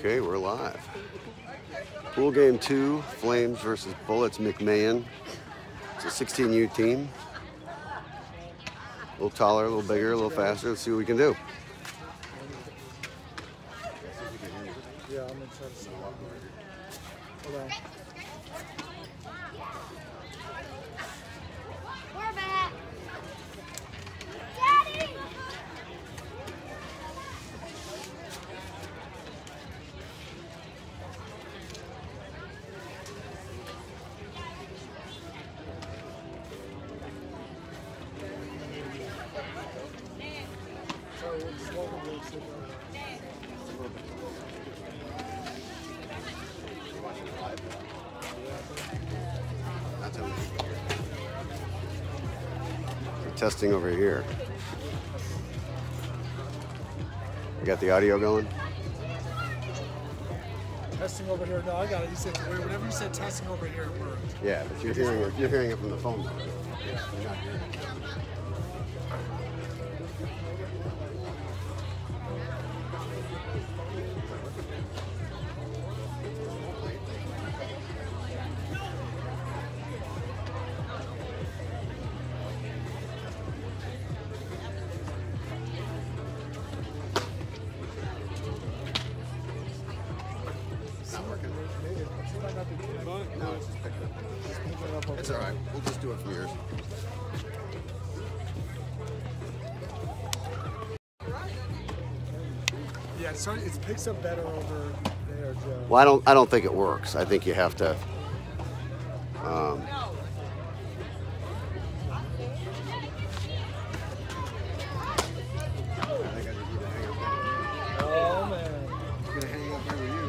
Okay, we're live. Pool game 2, Flames versus Bullets McMahon. It's a 16U team. A little taller, a little bigger, a little faster. Let's see what we can do. Yeah, I'm gonna try to see. Hold on. We're back. Daddy! We're testing over here. You got the audio going? Testing over here. No, I got it. You said whenever you said testing over here, it worked. Yeah, but you're hearing it from the phone. Yeah. You're not hearing it. No, it's just picked up. It's all right. We'll just do it from yours. Yeah, so it picks up better over there, Joe. Well, I don't think it works. I think you have to. Oh man. Gonna hang up over you.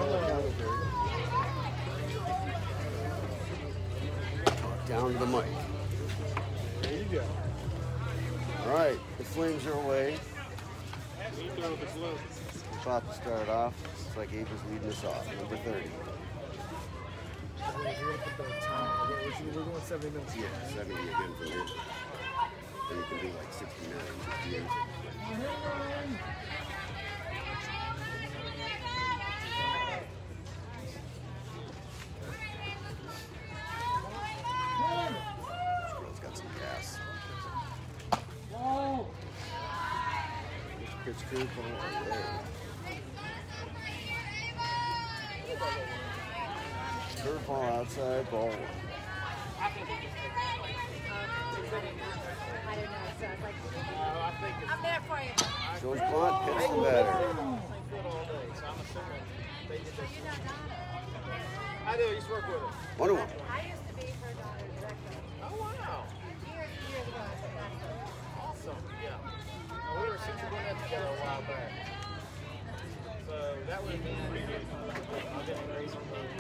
Down to the mic. There you go. All right, the Flames are away. About to start off. Looks like Abe is leading us off. Number 30. We're going 70 minutes. Yeah, 70 again from here. Then you can do like 69, 68. This girl's got some gas. Pitch crew ball away. Curveball outside, ball one. I don't know, so I was like, I'm there for you. George Blunt hits the batter. I do, I used to work with her. 1-1. I used to be her daughter's director. Oh, wow. Years ago, I said that. Awesome, yeah. We were since we went together a while back. So that would have been pretty good. I've been crazy.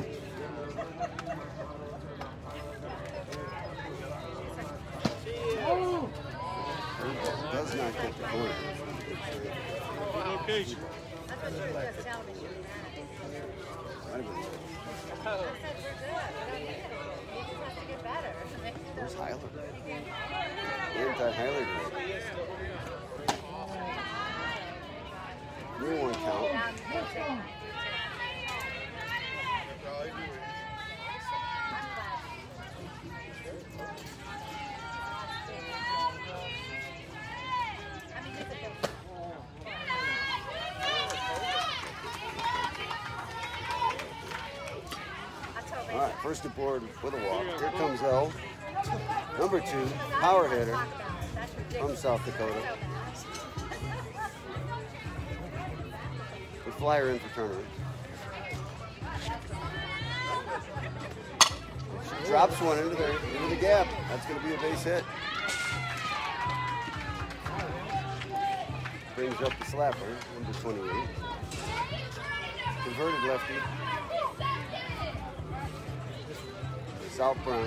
Curveball does not get the corner. Location. That's what she was telling me. Might have been. I said, we're good. We don't need it. You just have to get better. Where's Highlander? Anti-Highlander. You want to count. All right, first aboard with a walk. Here comes L. Number 2, power hitter from South Dakota. The flyer in for tournament. She drops one into the gap. That's going to be a base hit. Brings up the slapper, number 28. Converted lefty. South Bronx.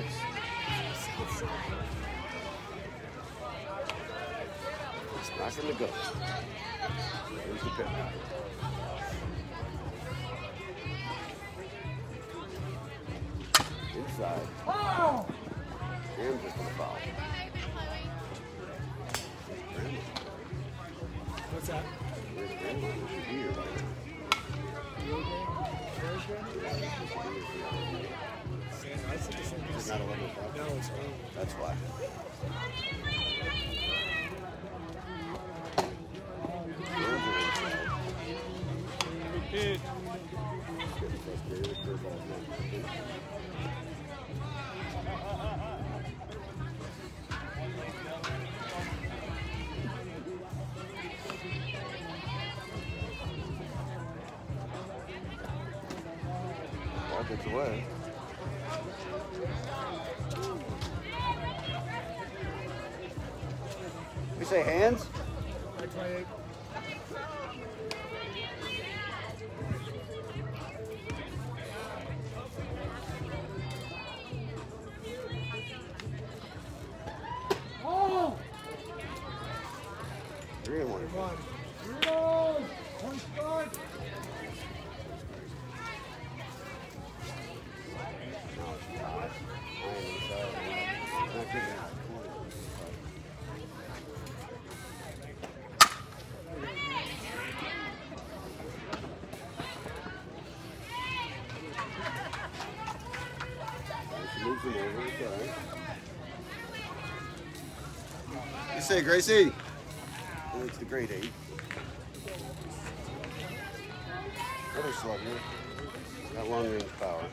It's not going to go. Here's the pitch. Inside. And just going to foul. What's that? Where's Grandma? She should be here by now. I said the same It's not 11 o'clock. No, it's over. That's why. Good pitch. Ball gets away. You say hands? 28. Oh! 3-1. Come on. Zero! One strike! You say, Gracie? It's the grade 8. Another slugger. Got long range power.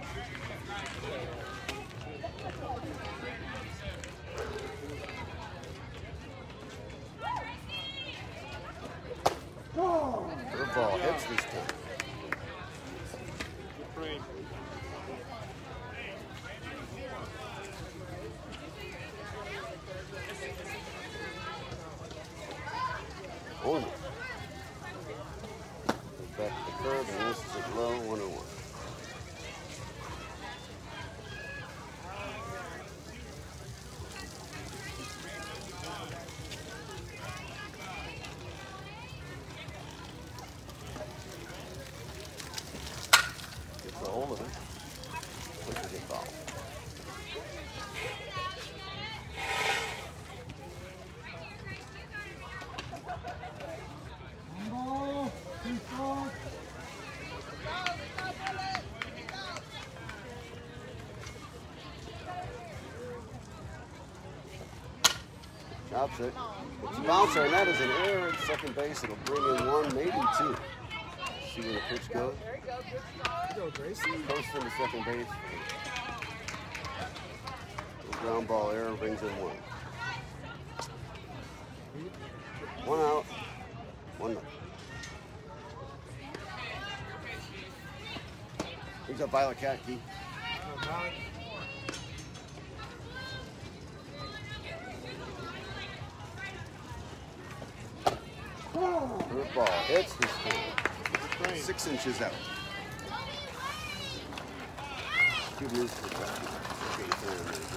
Curveball hits this time. Frame. Oh. Goes back to the curve and misses it low, 1-1. Gets a hold of it. Pushes it foul. Ball! Two strikes! Chops it. It's a bouncer, and that is an error at second base. It'll bring in 1, maybe 2. See where the pitch goes. Go, Gracie. Posting to second base. The ground ball error brings in 1. 1 out. 1 nothing. Here's a Violet Cat key. Curveball hits this thing. 6 inches out. Good news for that.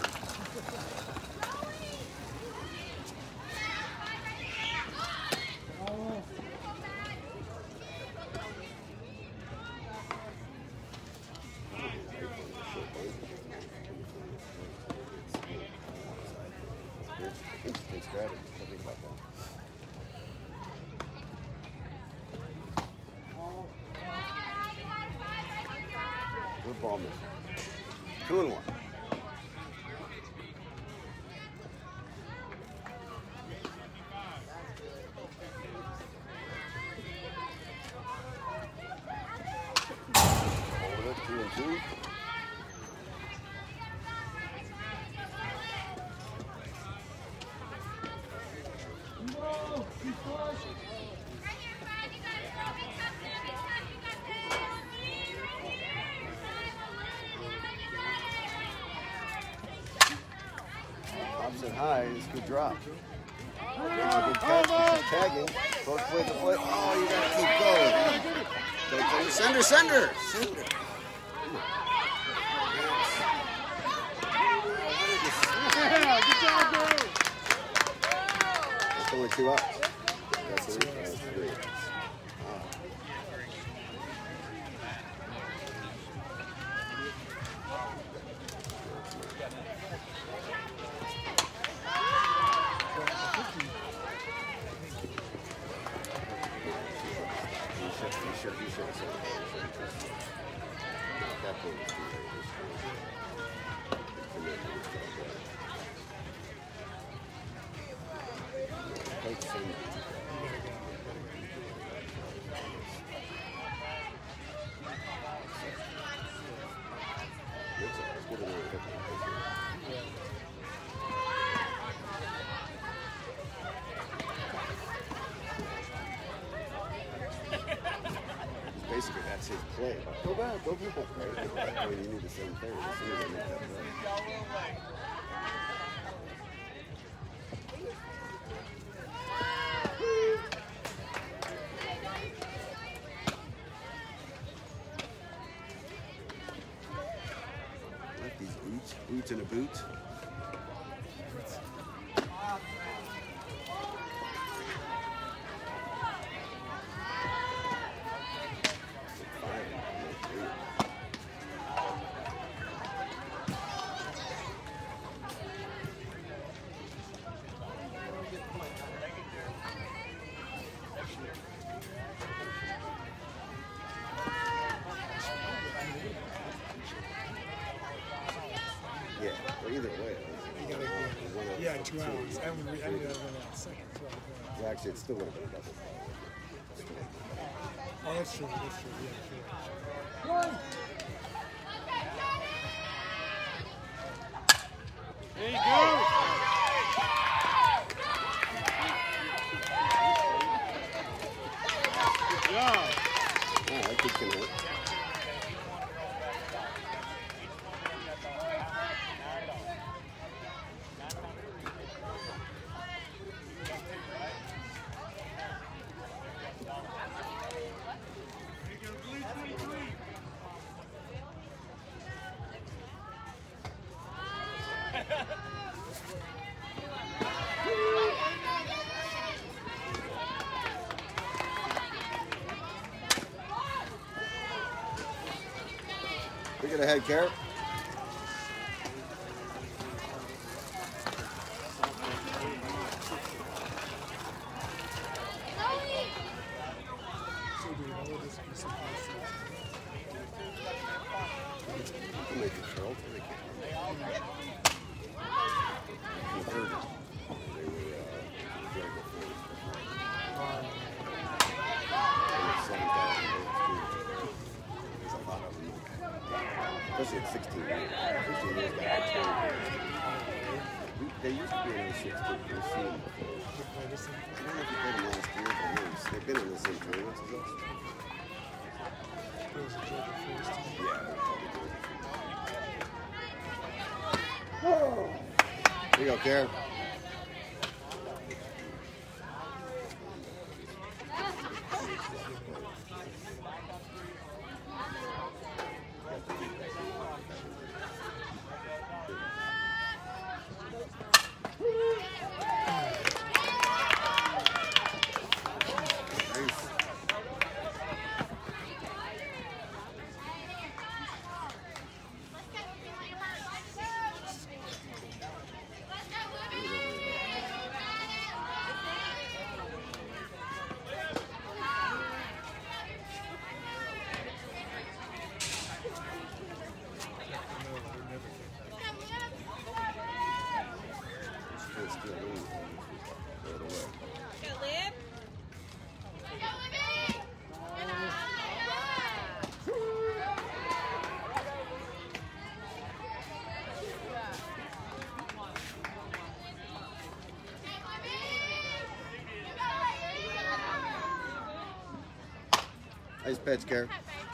It's strategy. Think about that. Good ball miss. 2-1. Hold it, 2-2. No! Two strikes! Pops it high, it's a good drop. That's a good catch, she's tagging. Both plate to plate. Oh, you gotta keep going. Gotta go. Sender! Yeah, good job, bro. That's only 2 outs. That's 3. That's 3. You should. play. Go back, go back. I mean, you need to 7:30 as soon as I make that play. Like these boots in a boot. Yeah, well, either way. You gotta go. Yeah, 2 hours. And we ended up in that second. So, Well, actually, it's still going to be a double. oh, that's true. That's true. Yeah, true. There you go. Good job. Oh, that kid's going to hit. Look at the head, Carrot. So, do you know this piece of plastic? You can make it Charlton. They can't. Converted. They were Dragon Force. And it's 7,000 votes, too. There's a lot of them. Especially at 16 years. 15 years got like 20 votes. They used to be in the 16. We've seen them before. I don't know if you played them last year, but they've been in the same tournaments as us. Yeah, they're probably doing it. Here you go, Karen. Nice pitch, Gary.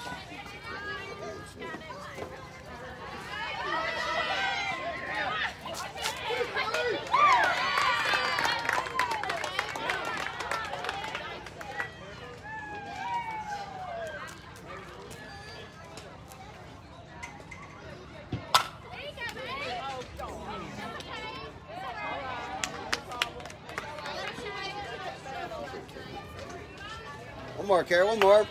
One more, Carrie, one more.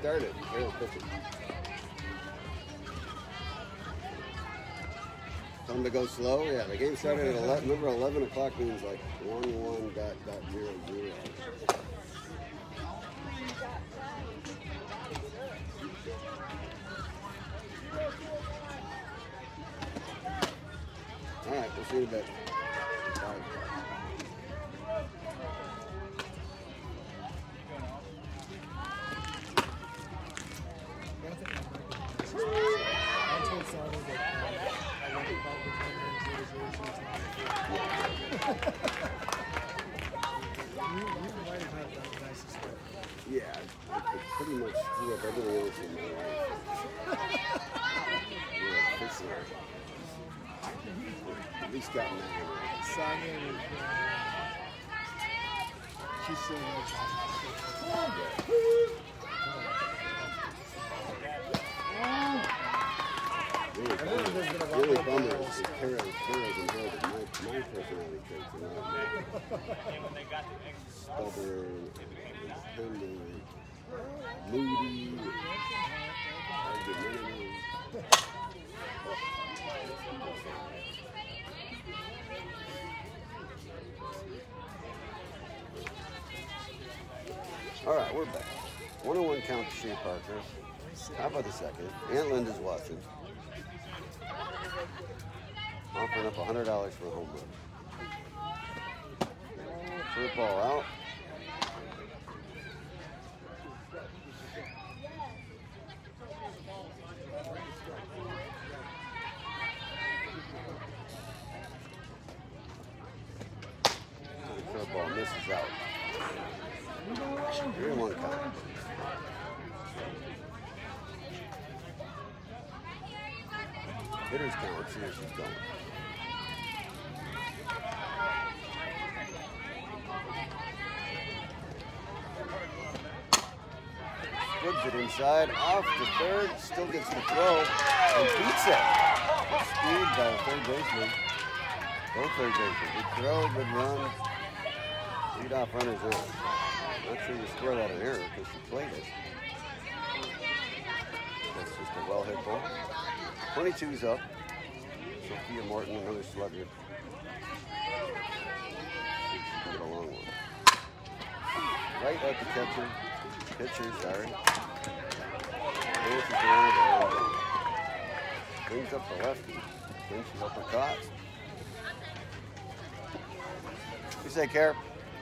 started. Carroll pitching. Time to go slow. Yeah, the game started at 11. Remember, 11 o'clock means like 11.00. All right, we'll see you in a bit. Bye. Yeah, I pretty much screw up everything else in my life. Yeah, fixing it. At least gotten that one right. Sonya is, she's still in Really bummer is that Carroll's inherited my personality traits and not stubborn, independent, moody, argumentative. All right, we're back. 101 count to Shea Parker. How about the second? Aunt Linda's watching. Offering up $100 for a home run. Third ball out. Third ball misses out. 3-1 count. Hitters count. Let's see where she's going. Flips it inside, off to third, still gets the throw, and beats it. Good speed by the third baseman. Both third basemen. Good throw, good run. Lead off runners in. Not sure you score that an error because she played it. That's just a well hit ball. 22's up. Sophia Morton, another slugger. She can get a long one. Right at the catcher. Pitcher, sorry. Dances around the elbow. Brings up the lefty. Then she's up her caught. What do you say, Care?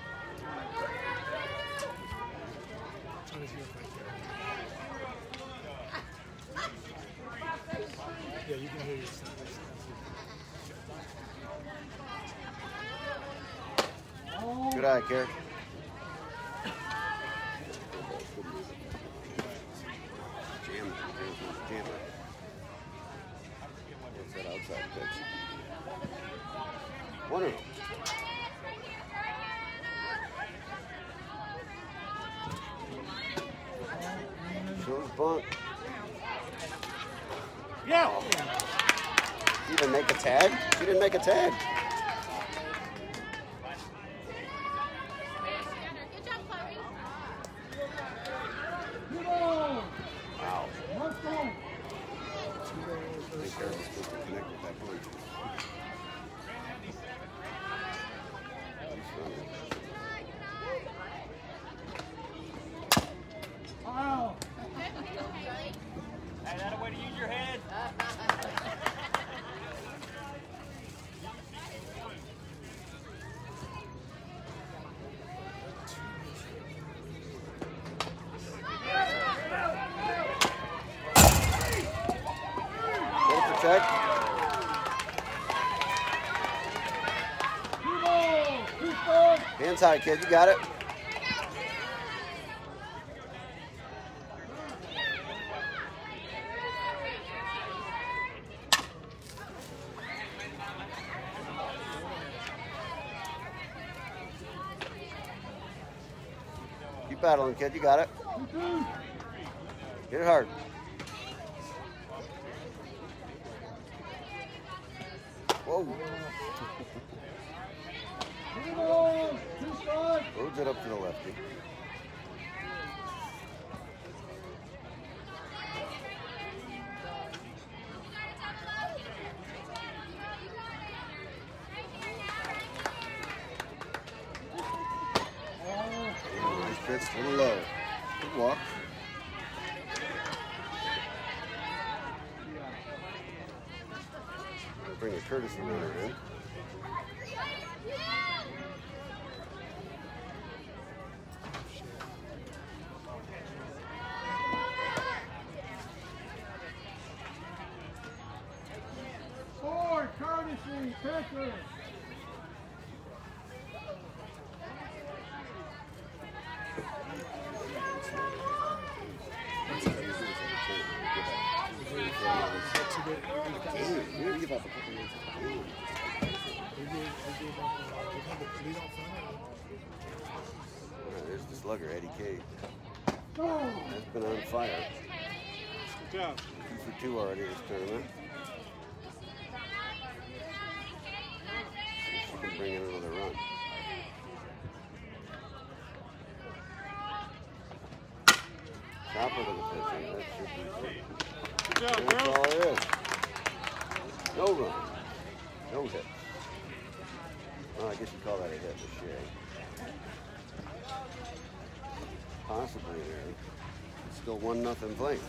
Yeah, you can hear yourself. Good eye, Care. What's that outside pitch? 1-0. Shows bunt. Yeah. She didn't make a tag? She didn't make a tag. Wow. I think Carroll was supposed to connect with that point. He's running. Wow. Hey, that a way to use your head? Check. Hands high, kid. You got it. Keep battling, kid. You got it. Get it hard. Whoa. Loads it up to the lefty. It's a little low. Good walk. Bring a courtesy runner in. Four, courtesy, pitcher. You didn't give up a couple minutes. There's the slugger, Eddie Cade. Has been on fire. Good job. 2 for 2 already this tournament. She can bring in another run. Chopper to the pitching. That should be good. Good job, That's girl. all it is. No run. No hit. Well, I guess you call that a hit, a shade. Possibly there. It's still 1-0 Flame.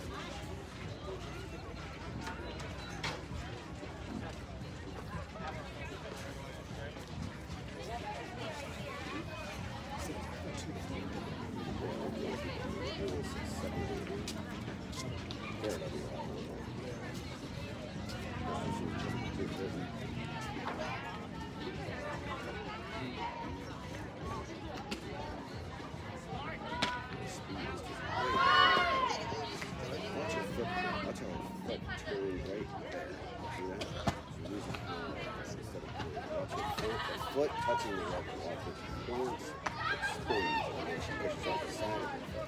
Foot touching the rubber, watch it bounce, it spins, and then she pushes off the side of it.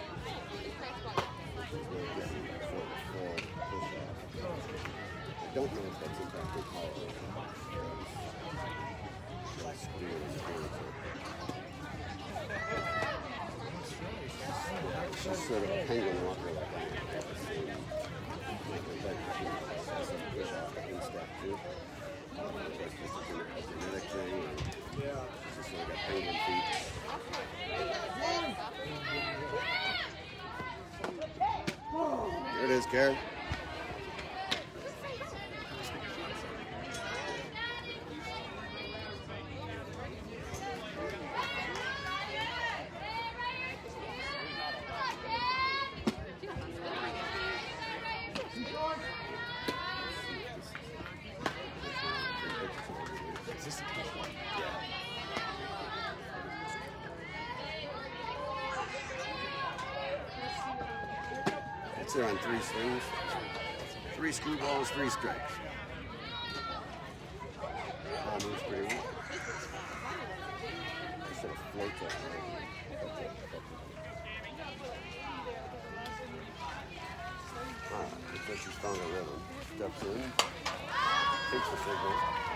I don't know if that's impacted power. She's sort of a penguin walker like I am. Yeah. Just sort of got penguin feet. There it is, Karen. They're on 3 swings, 3 screwballs, 3 strikes. Ball moves pretty well. It sort of floats up. Looks like she's found a rhythm. Steps in, takes the signal.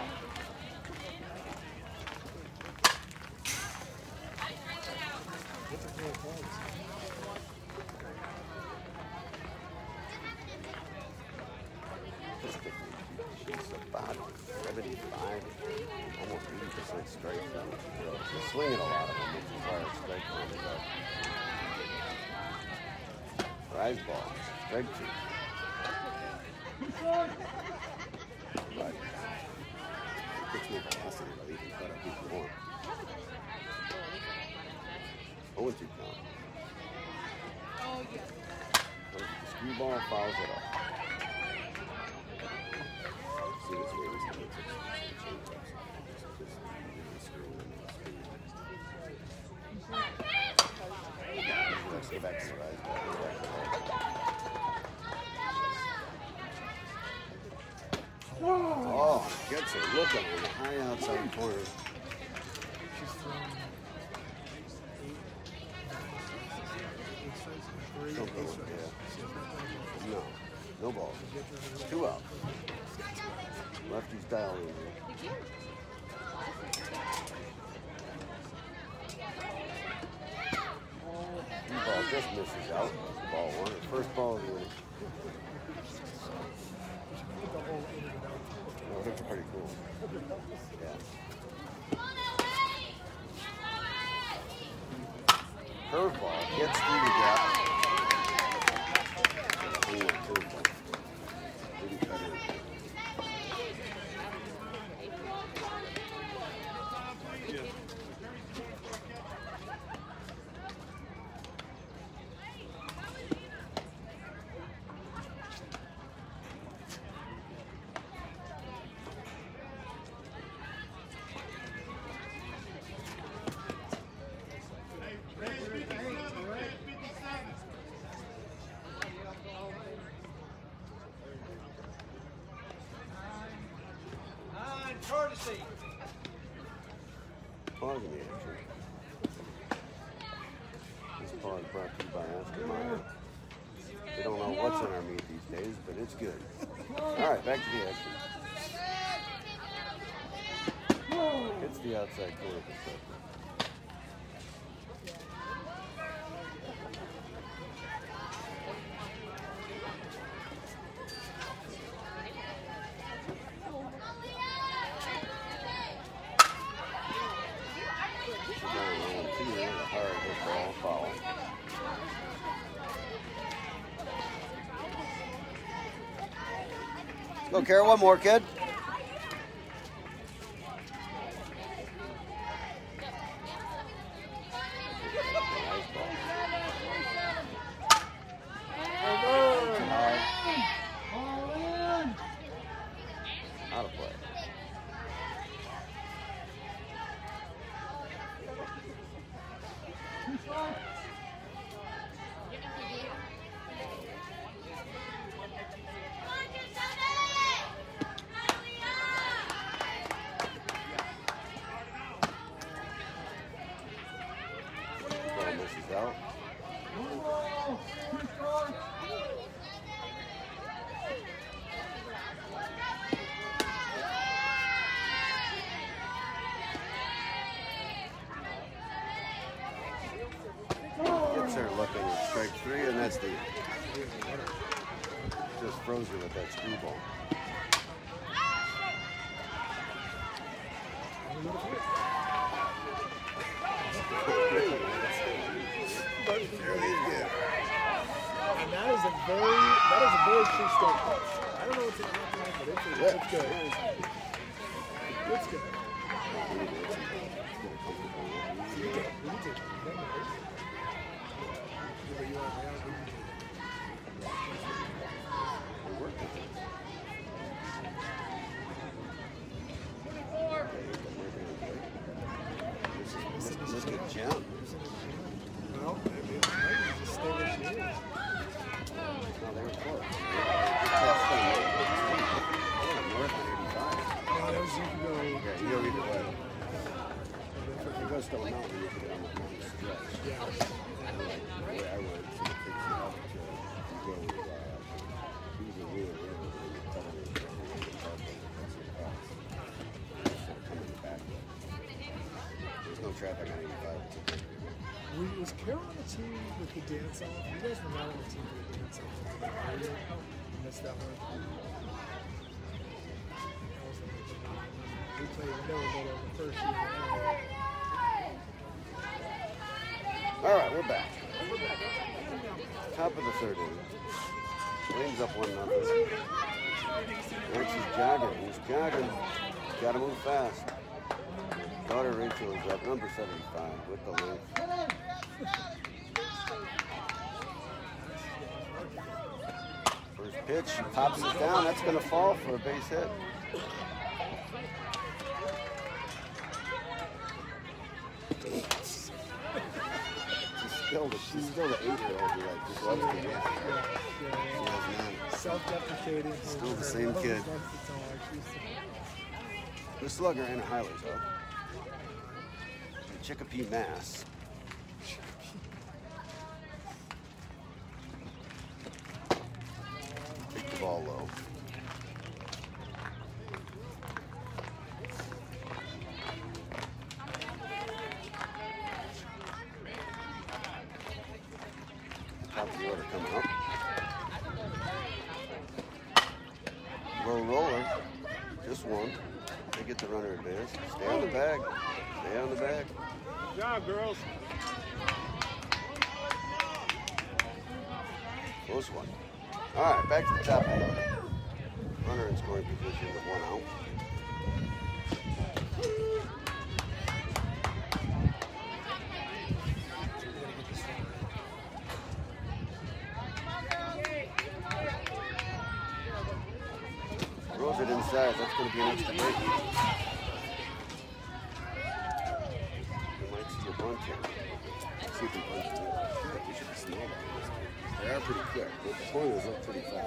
She's about 75, almost 80% straight. She's swinging a lot of them, which is why her strike rate is up. Rise ball, strike 2. But it gets me velocity, but you can cut up if you want. 0-2 count. The screwball fouls it up. See this way, this is go back to the rise ball. Oh, gets her looking in the high outside corner. She's thrown 8 No balls, yeah. No balls. 2 out. Lefty's dialing in. Ball just misses out. Ball 1. The first ball is winning. No, that's pretty cool. Yeah. curveball gets through the gap. Didn't cut in. Pause in the action. This pause brought to you by Oscar Mayer. They don't know what's in our meat these days, but it's good. Alright, back to the action. It's the outside corner of the circle. Go, Kara, one more, kid. Out of play. Misses out. Gets her looking at strike three, and that's the just froze her with that screwball. And that is a very true statement. I don't know what's in it, but it's good. It's good. Look at Jim. Well, maybe just stay where she is. No, they were close. North on 85. No, that was you can go. Yeah, you go either way. If you go Stone Mountain, you can get on the mountain stretch. Yeah. The way I went, so it takes you up to go use a wheel and you cut it in. Coming back. There's no traffic on 85. Was Carol on the team with the dance off? You guys were not on the team with the dance off. You missed that one. We played another little the first year. All right, we're back. Top of the third inning. Flames up 1-0. Rex is jogging. He's jogging. Got to move fast. Daughter Rachel is up, number 75, with the length. First pitch, she pops it down. That's going to fall for a base hit. She's still the 8-year-old who like just loves the game. Self-deprecating. Still the same kid. The slugger and a Highlands up. Chicopee, Mass. Take the ball low. Top of the order coming up. Low roller. Just one. They get the runner advance. Stay on the bag. Stay on the bag. Good job, girls. Close one. All right, back to the top. Runner in scoring position with 1 out. Throws it inside. That's going to be an extra big. You might see a bunt here. See if he bunts it. We should be small about this. They are pretty quick. The corners look pretty fast.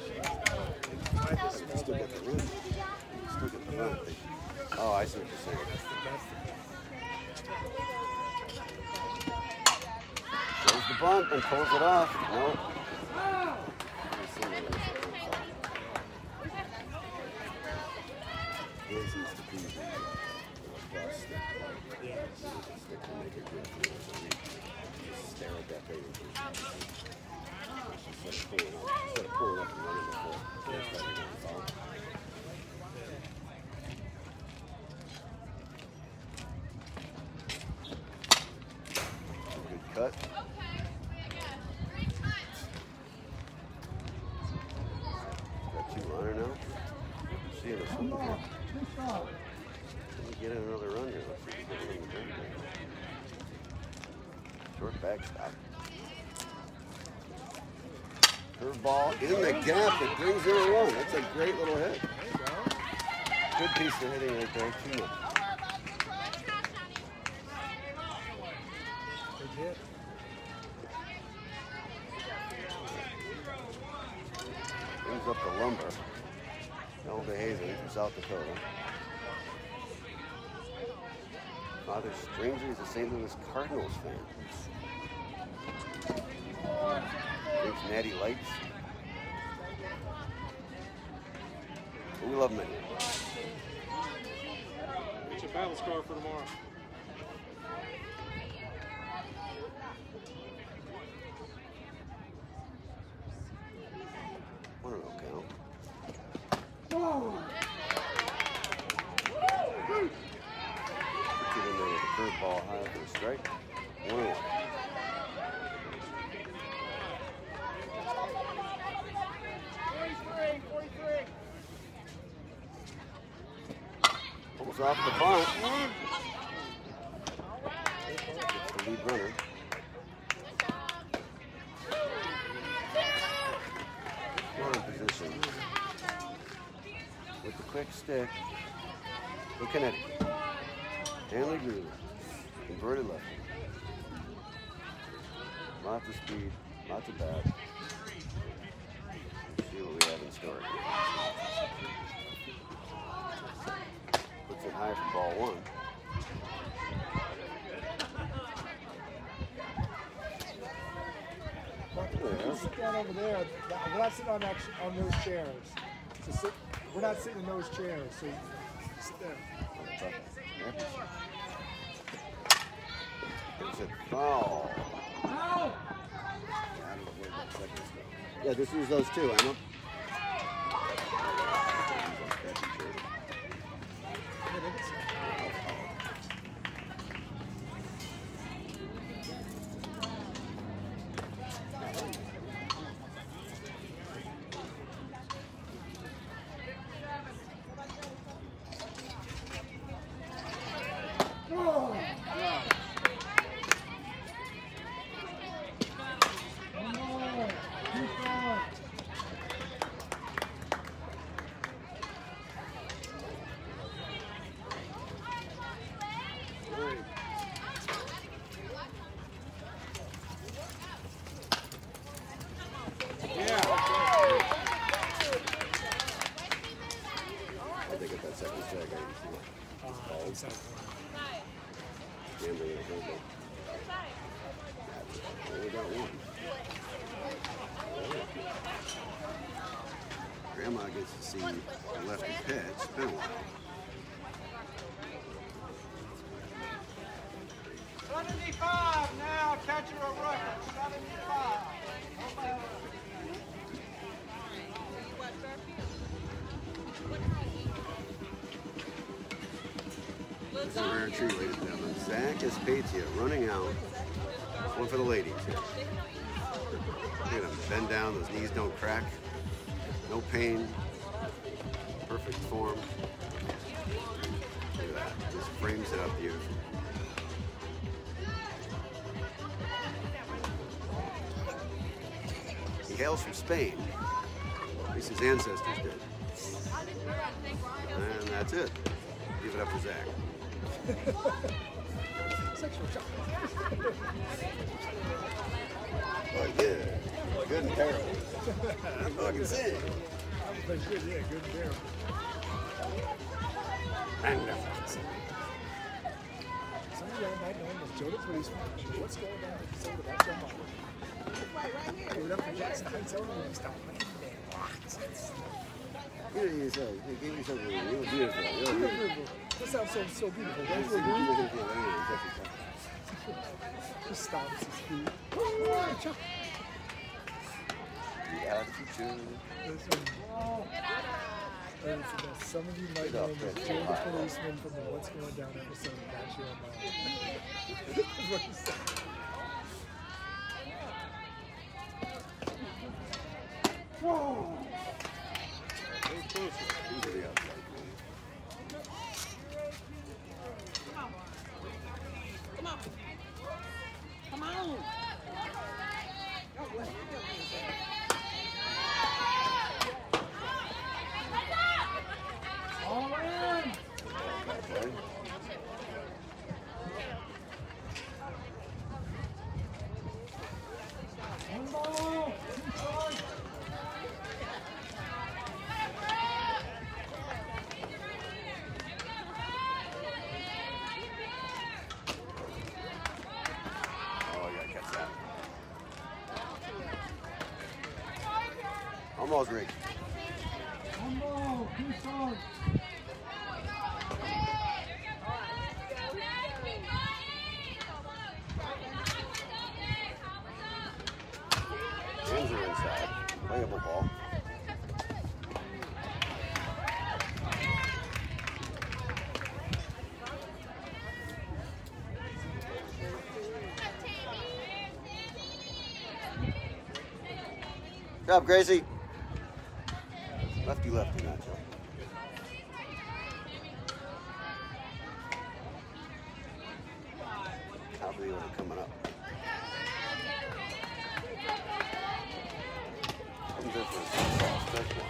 You still get the run. You still get the run. Oh, I see what you're saying. Shows the bunt and pulls it off. Nope. His used to be the cross stick. Yeah. Stick to make it good. Just stare at that thing. Instead of pulling up and running before. That's why you're going foul. Good cut. Got 2 runner now. See this one here. Let me get in another run here. Let's see if we get in the dirt there. Short backstop. Curveball in the gap. It brings in a run. That's a great little hit. Good piece of hitting right there. 2-0. Good hit. Brings up the lumber. Elder Hazen from South Dakota. Father Stranger is a St. Louis Cardinals fan. Drinks Natty Lights. But we love him anyway. Get your battle scar for tomorrow. What an count. Get in there with a curveball high for a strike. 1-1. Pulls off the bunt. Gets the lead runner. Scoring position. With the quick stick. Look at it. Hanley Gruber. Converted lefty. Lots of speed. Lots of bat. Let's see what we have in store. Puts it high for ball 1. Sit down over there. We're not sitting on those chairs. So we're not sitting in those chairs. So sit there. It's a foul. Yeah, just use those two, Emma. Grandma gets to see the lefty pitch. It's been a while. 75 now, catcher a record. 75. It's a rare treat, ladies and gentlemen. Zach Espetia running out. One for the ladies here. Look at him bend down, those knees don't crack. No pain. Perfect form. Look at that. Just frames it up beautifully. He hails from Spain. At least his ancestors did. And that's it. Give it up for Zach. Sexual shock. Oh, yeah. Good and terrible. I'm fucking saying. Good, yeah, good and terrible. Some of y'all might know him as Joe the Policeman. What's going on with the soda? That's your mom. Give it up for Jackson Heights only. Stop playing damn rocks. Give yourself. Give yourself a little. You're beautiful. You're beautiful. That sounds so beautiful. Don't you You're agree? looking for a lady. Just stomps his feet. Some of you might know him as Joe the Policeman from the What's Going Down episode of That's Your Mom. That's what he said. Whoa! These are the outside. Come on. All in. Okay. One ball. Almost ready. One ball. Two strikes. Hands are inside. Playable ball. Good job, Gracie. Lefty, lefty, Nacho. Top of the order coming up. Some difference. Stretch one.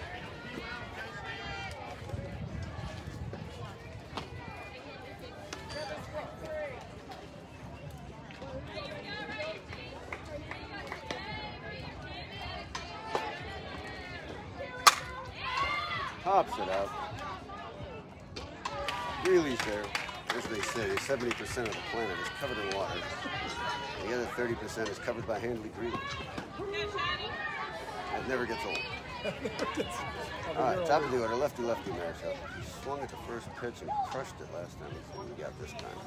Pops it out. Greeley's there. As they say, 70% of the planet is covered in water. The other 30% is covered by Handley Greeley. It never gets old. All right, top of the order, lefty, lefty matchup. He swung at the first pitch and crushed it last time. Let's see what we got this time.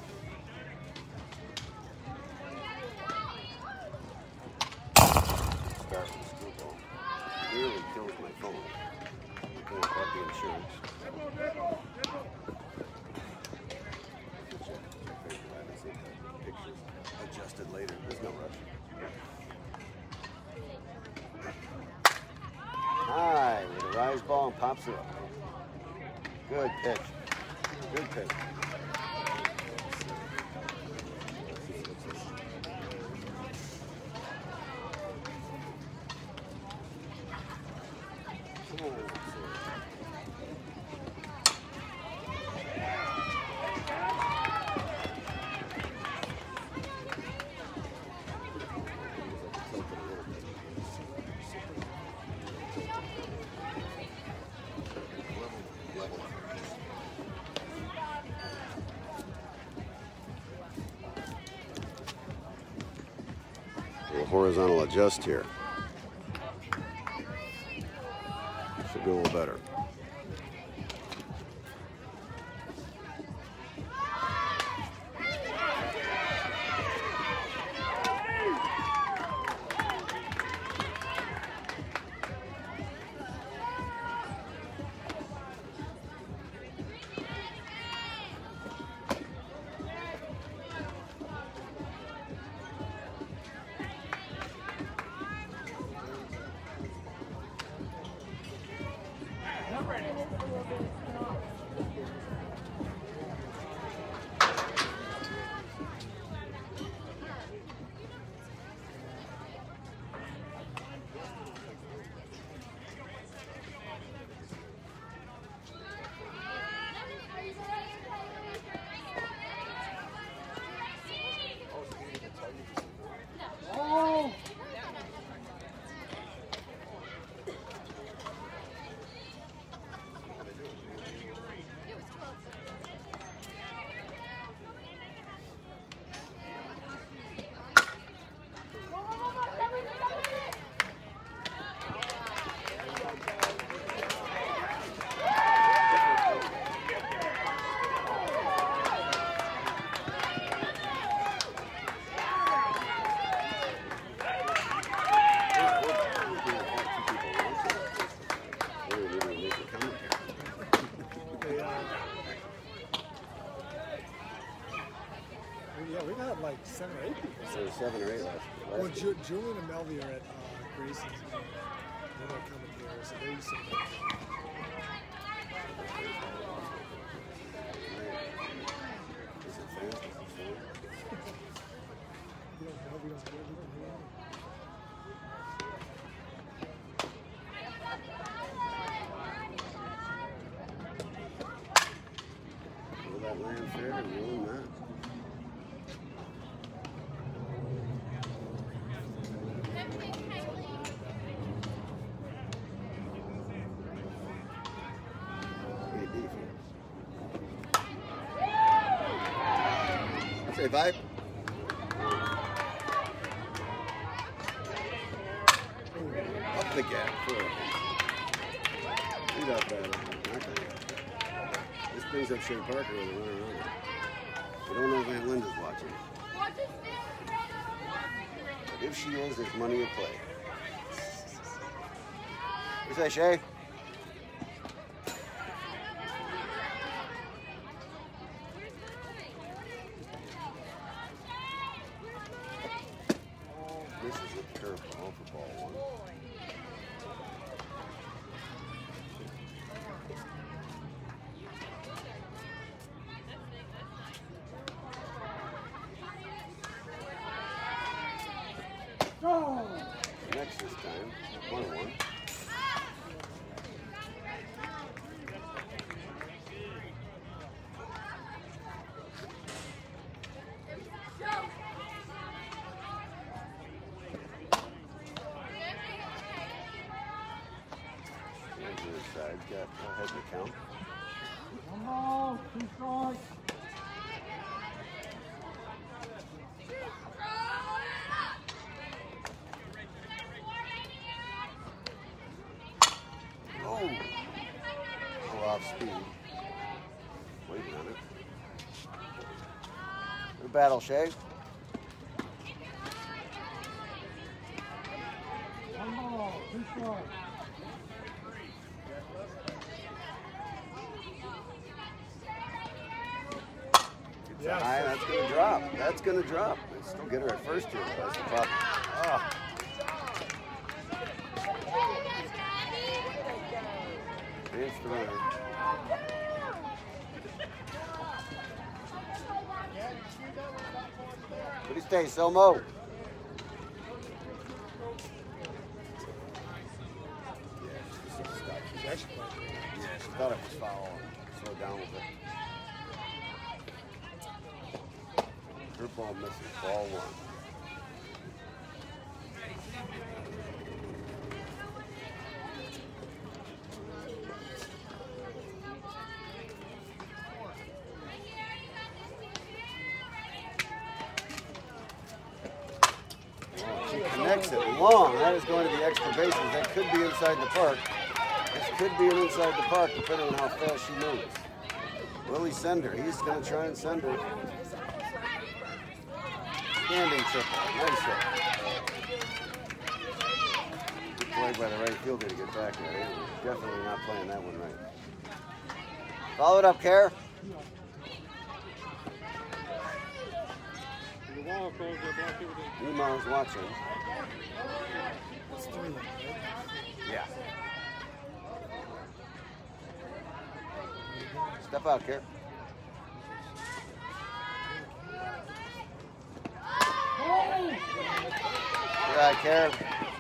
Start with the screwball. Nearly kills my phone. Looking at the insurance. Pictures adjusted later. There's no rush. High with a rise ball and pops it up. Good pitch. Good pitch. Horizontal adjust here. Should be a little better. had like 7 or 8 people. So 7 or 8 last Well, year. Julian and Melvie are at Grayson's game. They're not coming here, so they used to be. Is it fans? Is it fans? We don't know. We don't know. Will that land fair or will not? Say bye. Up the gap. He's out there. This brings up Shea Parker with a runner on it. We don't know if Aunt Linda's watching. But if she is, there's money at play. What do you say, Shay? This is a curveball for ball one. Go! Next this time, 1-1. Side got ahead to count. 1 ball, 2 strikes. Oh! Oh, off speed. Waiting on it. Good battle, Shay. 1 ball, 2 strikes. It's high, that's going to drop. That's going to drop. They still get her at first here. That's the problem. Oh. It's the runner. What do you say, Selmo? She's actually playing great. Yeah, she thought it was foul. Slow down a little bit. Her ball misses. Ball one. She connects it long. That is going to the extra bases. That could be inside the park. This could be an inside the park, depending on how fast she moves. Will he send her? He's going to try and send her. Standing triple. Nice hit. Good play by the right fielder to get back there. Definitely not playing that one right. Follow it up, Care. Nemo's watching. It's 3 right? Yeah. Step out, Care. Good eye, Care.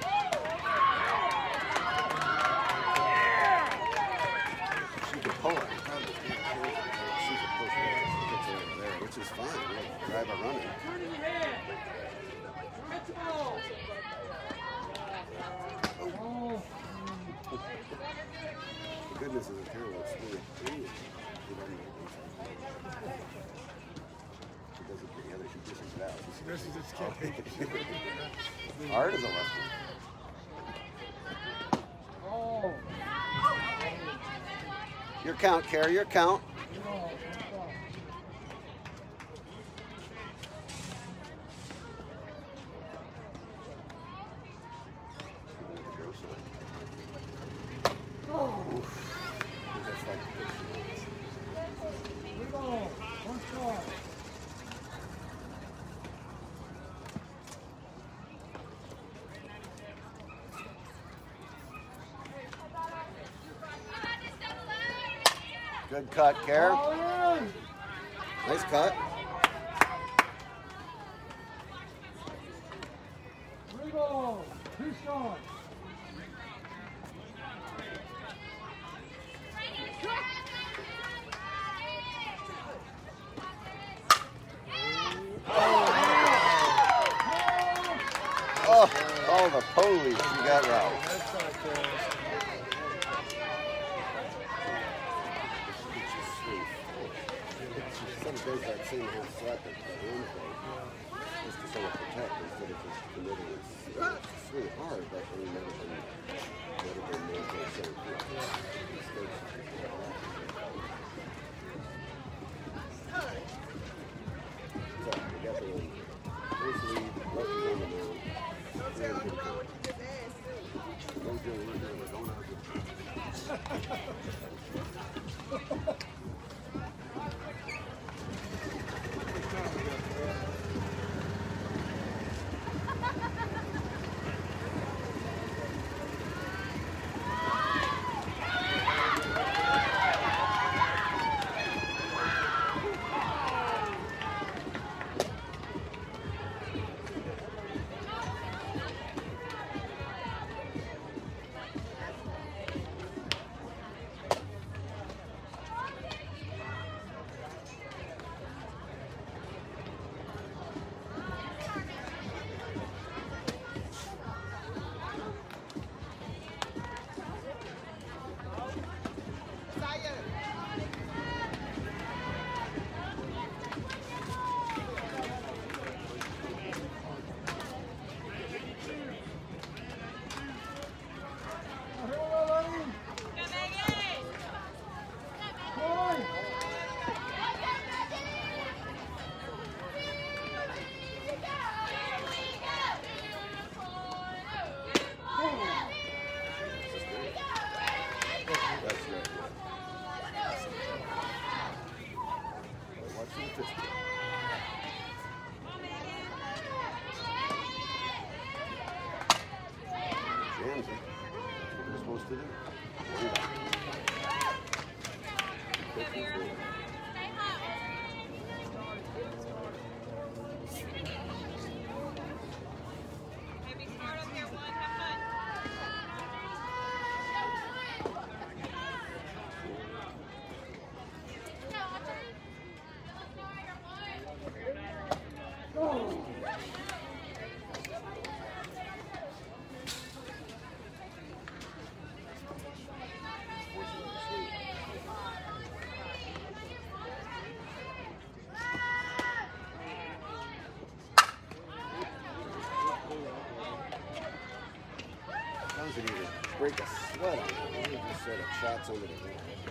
She can pull it. She can push it. It's over there, which is fine. We'll drive a running. Goodness is a terrible swing. She doesn't get the other. She dishes it out. This is its kid. Hard as a lefty. Oh. Your count, Care. Your count. Good cut, Care. Ball in. Nice cut. 3 balls. 2 strikes. Oh, the police you got right. Some days I'd seen him slap it for Wednesday, just to sort of protect instead of just committing it. It's really hard, but we never been more than 7 feet. So, we got the first lead, left is on the mound. Break a sweat on it. He just sort of shots over the wall.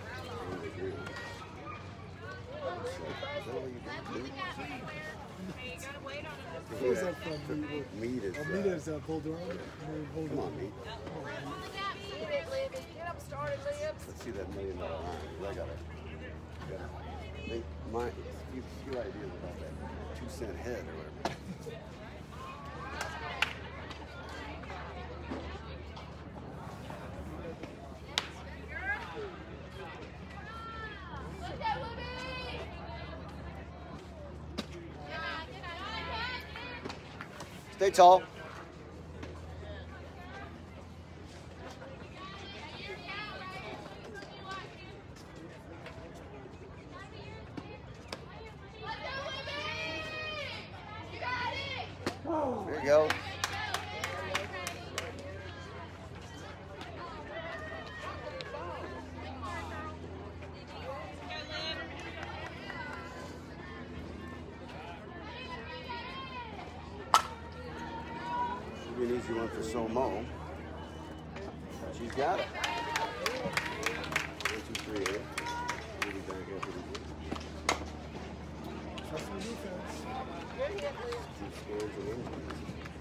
Who's that from? Meat is. Meat is Bull Durham. Come on, Meat. Get them started, Lips. Let's see that $1 million line. I got a few ideas about that 2-cent head or whatever. Stay tall. There you go. An easy one for Somo. She's got it. 1, 2, 3, 8. Really back after the game. Trust the defense. Two scores and injuries.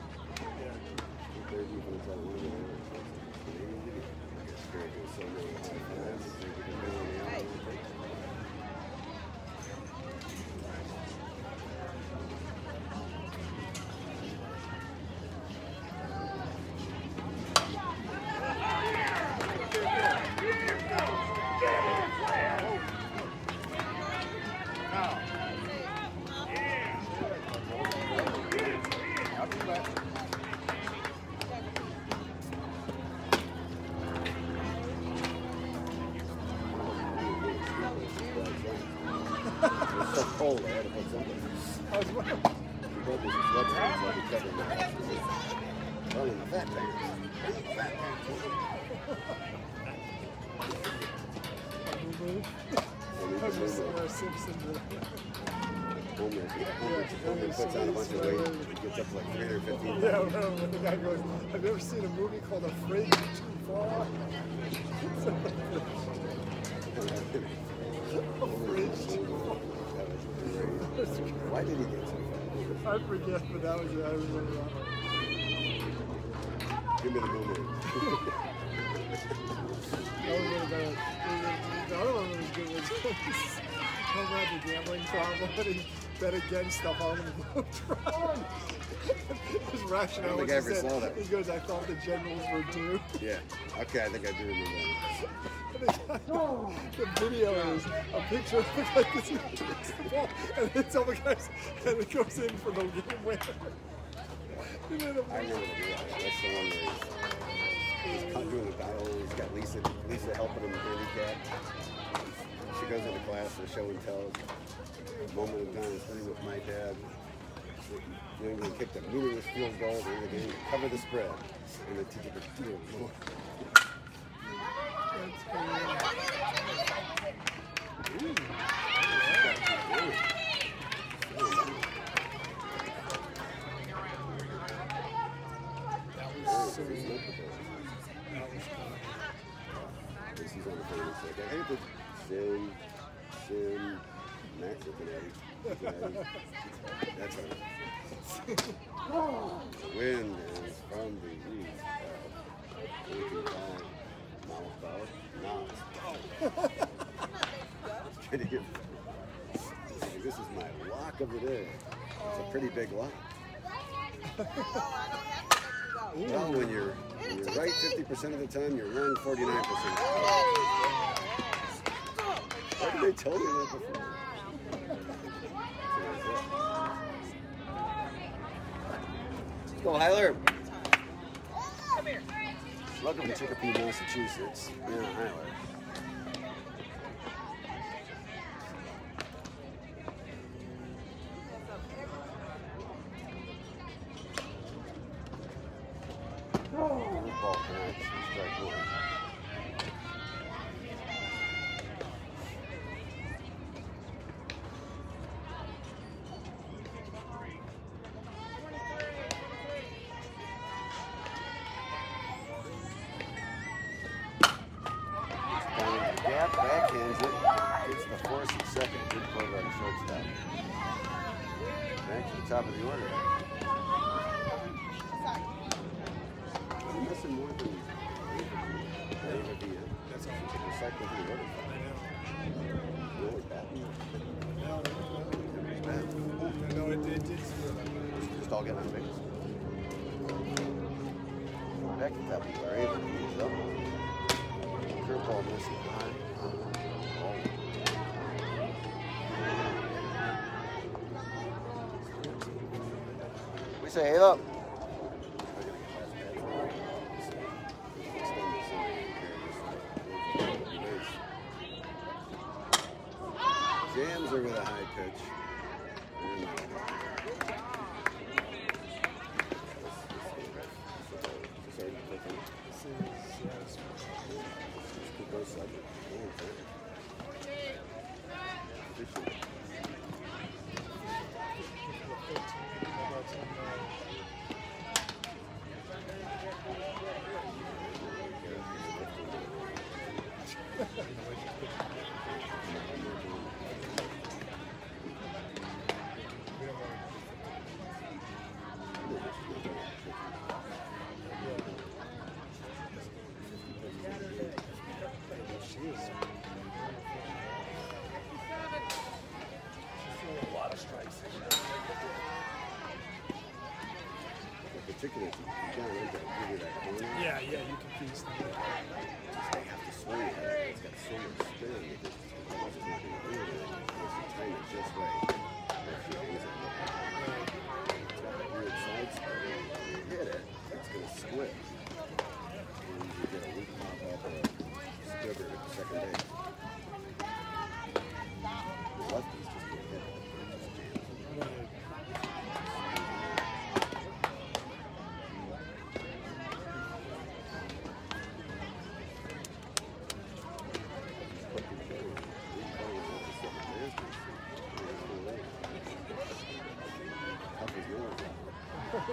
Their defense had one there. I guess Greg was so many high fives. I think we can do on the outside. was so cold, I had to put something. I was wondering. We both was a sweatshirt, so I could cover my ass. Well, in the fat pants. Fat pants. I was just Homer Simpson. Homer puts on a bunch of weight. He gets up to like 315 Yeah, I pounds. remember when the guy goes, I've never seen a movie called Afraid to Fall. Afraid to Fall. Why did he get so fat? I forget, but that was it. I remember that one. Give me the movie. That was one of the other one was good. Was Homer had the gambling problem, but he bet against the Harlem Globetrotters. His rationale I don't think was I ever he said, saw that. he goes, I thought the generals were due. Yeah. Okay, I think I do remember that. The video is a picture of the guy because he kicks the ball, and it's all the guys, and it goes in for the game winner. And then I remember the video. That's the one where he's doing the battle. He's got Lisa helping him handicap. She goes into class for show and tell. Moment in time, sitting with my dad. New England kicked a meaningless field goal to win the game, cover the spread, and the teacher goes, "Dear Lord." He's on the phone. He's like, I hate this. Sin, Max looking at him. That's right. Wind is from the east. 85 miles per hour. Trying to get. This is my lock of the day. It's a pretty big lock. Well, when you're right 50% of the time, you're wrong 49% of the time. Why did they tell me that before? Let's go, Hyler. Come here. Welcome to Chicopee, Massachusetts. Yeah, Hyler. Ball connects. Strike one. Gap backhands it. Gets the force at second. Good play by the shortstop. Back to the top of the order. You're missing more than David Villa. That's all. The second of the order. Really bad. No, it did. Just all getting on base. Back to the top of the order. Avery moves up. Curveball missing high. We say, hey, up. Jams are with a high pitch. Particularly if you down into give you that corner. Yeah, you can feast on it. They have to swing it. It's got so much spin that it's just not going to do it. Unless you time it just right. If you hangs it up. It's got a weird side spin. When you hit it, it's going to split. And you get a weak pop up or a skipper at the second base. The lefties just get hit.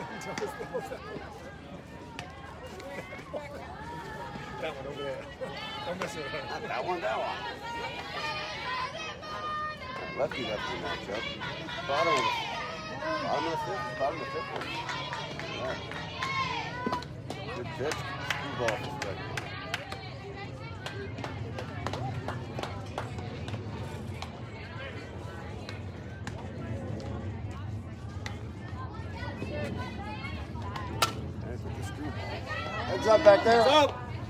That one over there. Don't mess with her. Not that one, that one. Lefty matchup. Bottom of the fifth. Bottom of the fifth one. Yeah. Good pitch. Two ball perspective. There's with the screwball. Heads up back there. Heads up.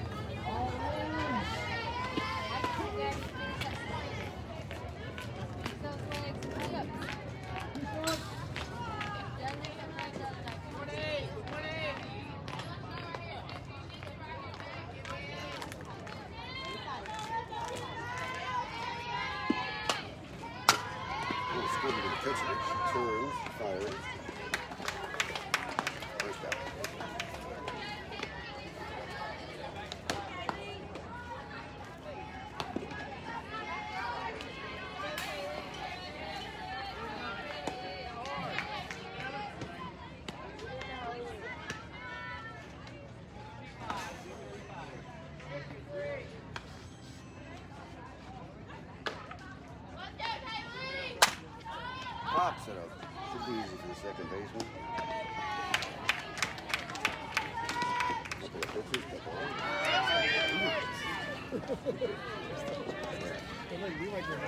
Turns, fires. First out. Pops it up. Should be easy for the second baseman. Couple of pitches, couple of You like your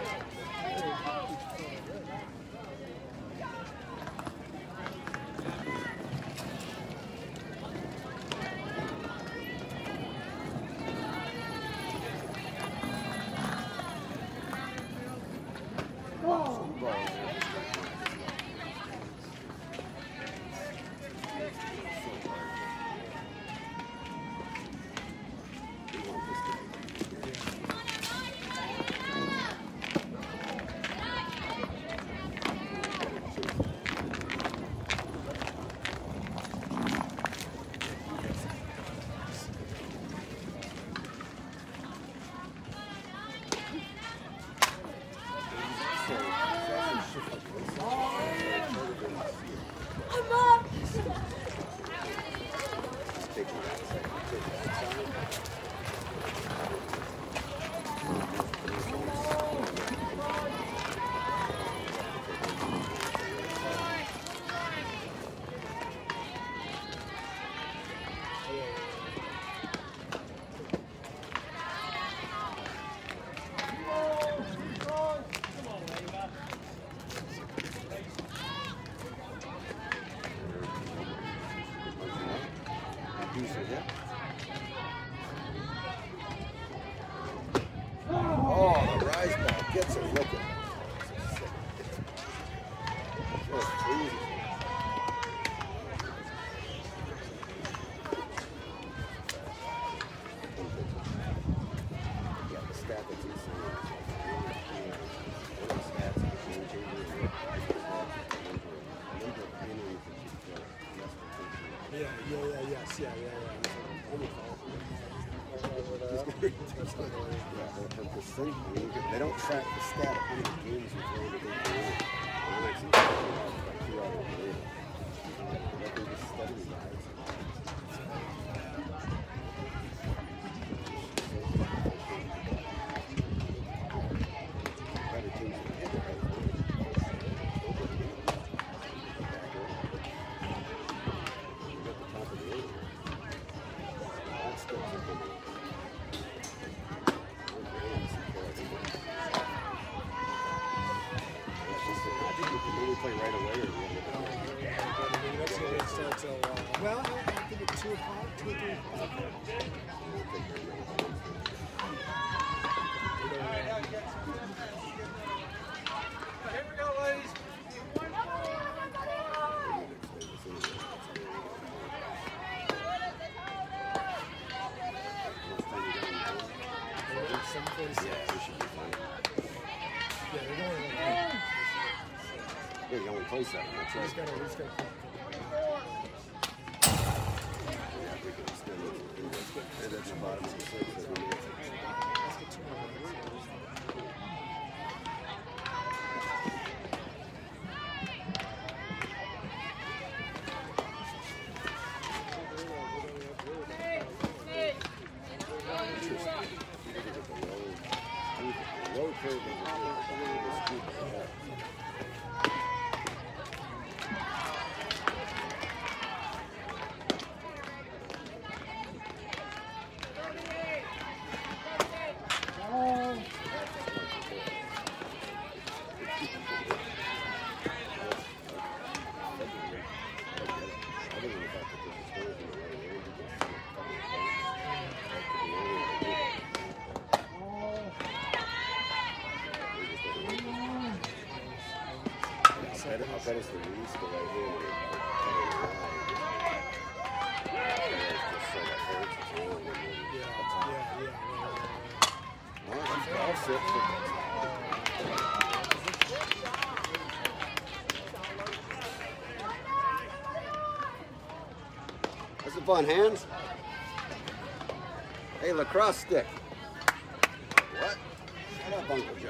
Oh, the rise ball gets it looking. Just easy. Yeah, the stat that's insane. One of the stats is the game changers. Number of innings that you throw. They don't track the stat of how many games you play that they play. And then actually like 2 hours later. That they just steadily rise. Better teams than hit it, right? You're at the top of the order. That's still something. Play right away or well, I think it's 2 o'clock, 2 or 3 o'clock. Here we go, ladies. Yeah, we should be fine. Yeah, they're going Yeah, you only play 7, that's right. he's got to Yeah, we can extend it. And that's the bottom of the 6th. let's get 2 more minutes. second. I'll bet it's the least of right here. That's some fun, Hands. Hey, lacrosse stick. What? Shut up, Uncle Joe.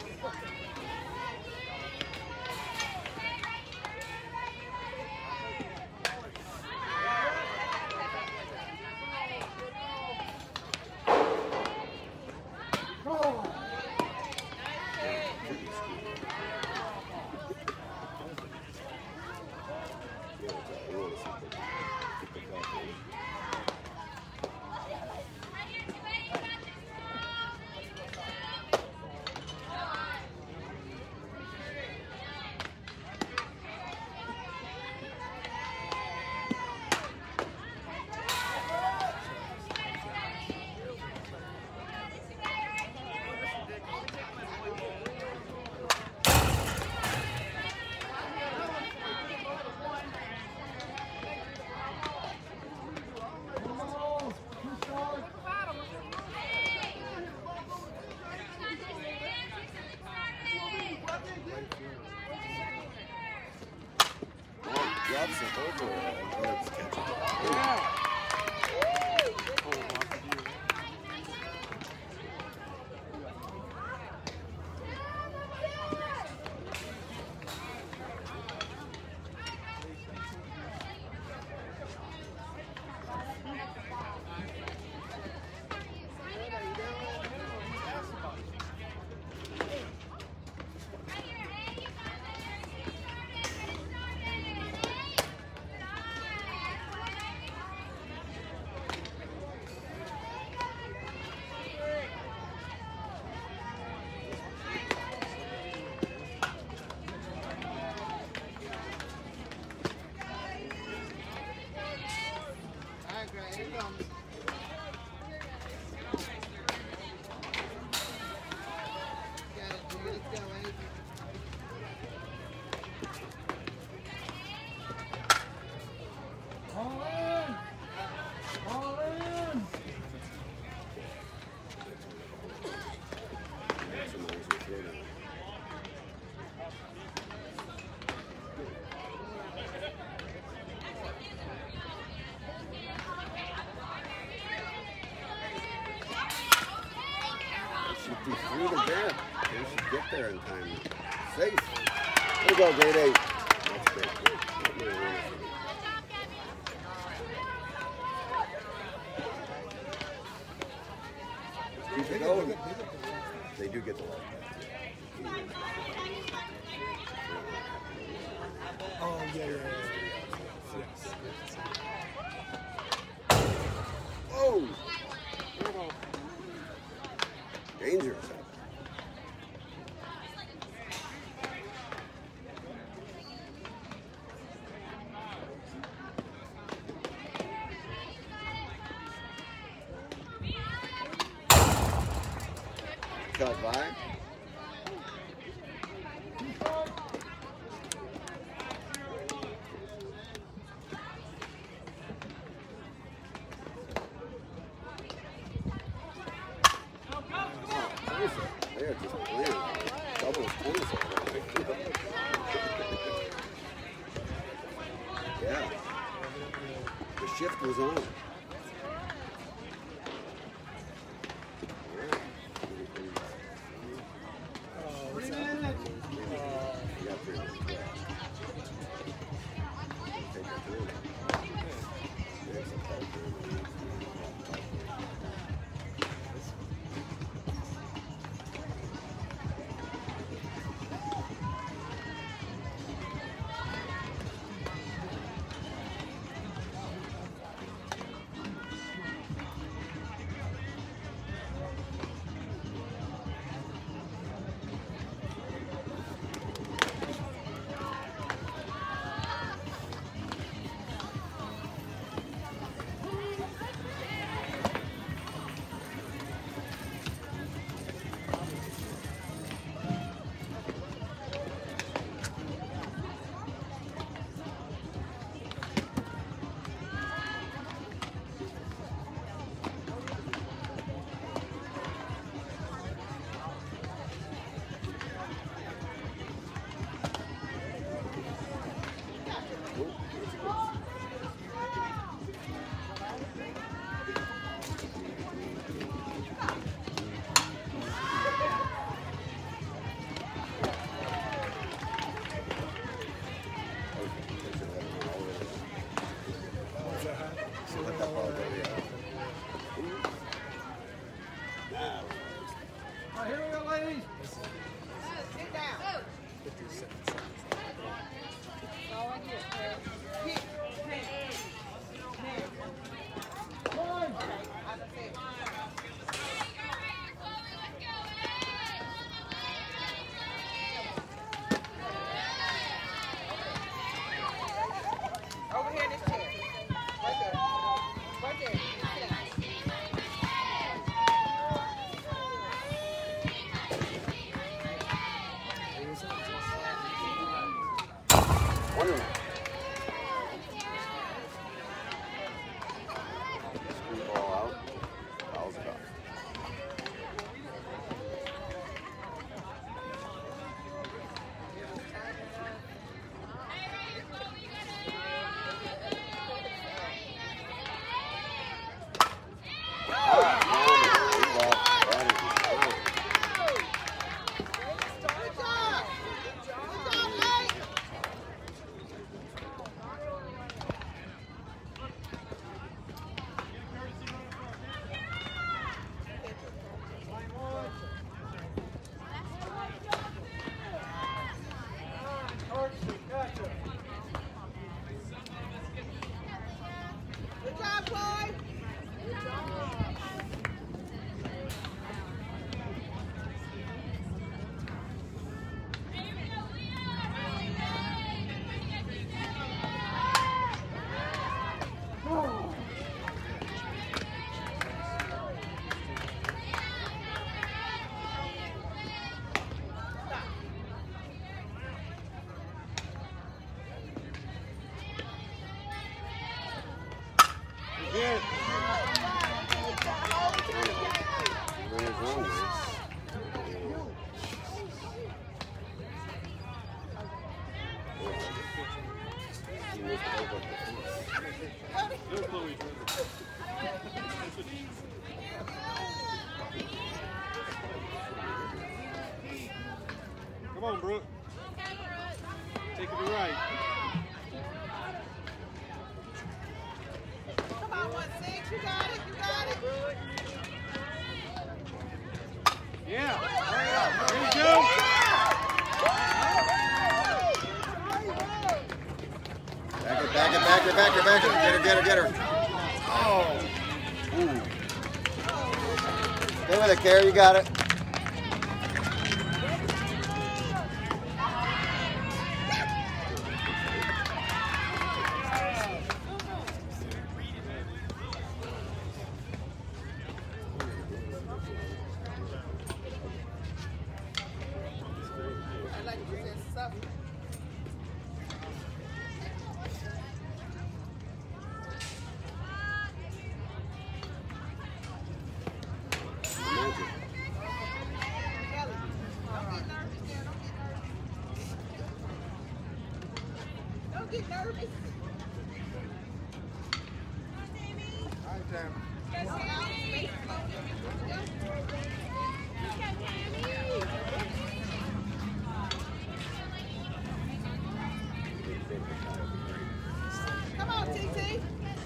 Through the gap. They should get there in time. Safe. There we go, grade 8. That's great. Keep it going. They do get the light. Oh, yeah. Oh! Dangerous. Cut by. They're just playing double tennis. Yeah. The shift was on. One minute. Screen ball out. Fouls it off. Good job, Chloe. Good. Come on, Brooke. Take it to right. Come on, 1-6. You got it. You got it. Yeah. There you go. Back it. Get her. Oh. Ooh. Stay with it, Kara. You got it. I like you said something. Don't get nervous. All right, Tam. Come on, TT.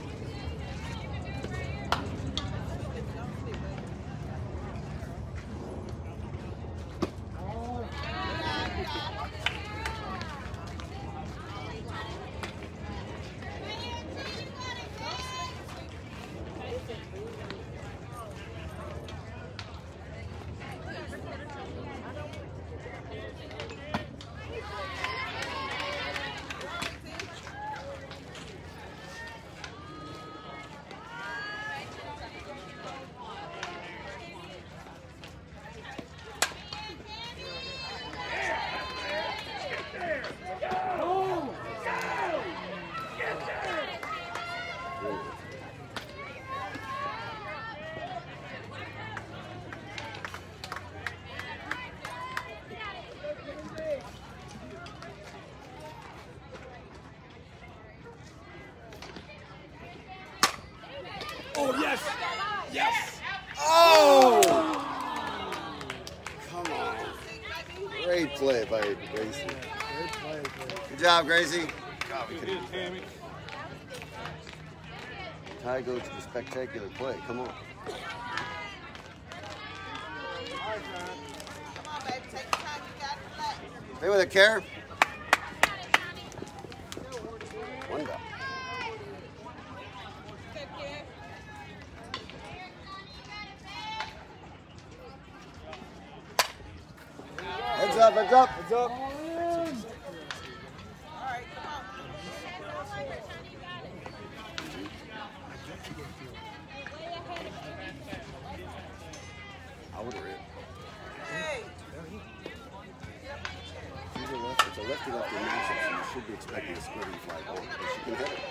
Oh, yes. Yes. Oh. Come on. Great play by Gracie. Great play, Gracie. Good job, Gracie. God, we Good, couldn't do that. Tammy. Ty goes to the spectacular play. Come on. All right, John. Come on, baby. Take the time. You got it. Relax. Stay with it, Kara. One down. Take care. Heads up, heads up. Heads up. All right, come on. I would have ripped. Hey. She's a left, it's a lefty matchup, so you should be expecting a splitting fly ball, but she can hit it.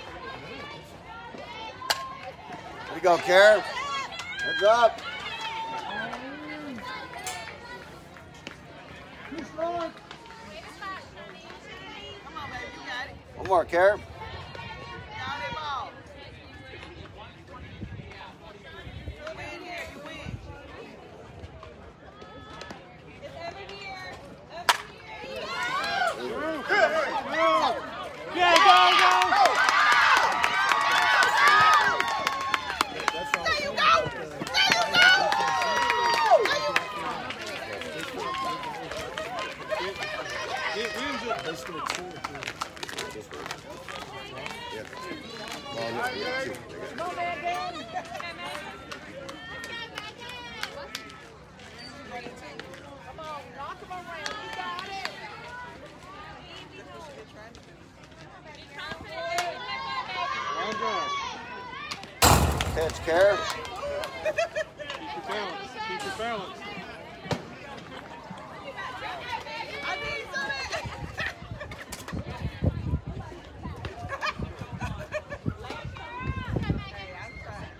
There you go, Kara. Heads up. Two strikes. Come on, baby, you got it. One more, Kara. Down that ball. You win here, you win. It's over here. Yeah, go! That's all. There you go! There you go! Let's do it 2 or 3. This one. Yeah. Well, no, yeah, two. Come on, man, Dan. Come on, knock him around. You got it. Catch, Kara. Keep your balance. I need some of it. Hey, I'm trying.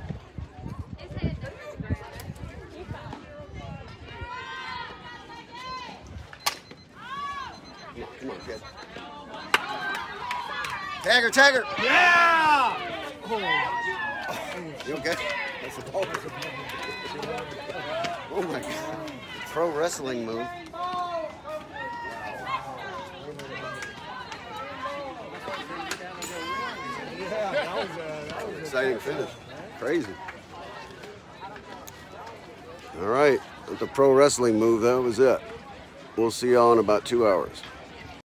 Come on, kid. Tag her. Yeah! You okay? That's a ball. Oh my God. Pro wrestling move. Yeah, that was a Exciting finish. Crazy. All right. With the pro wrestling move, that was it. We'll see y'all in about 2 hours.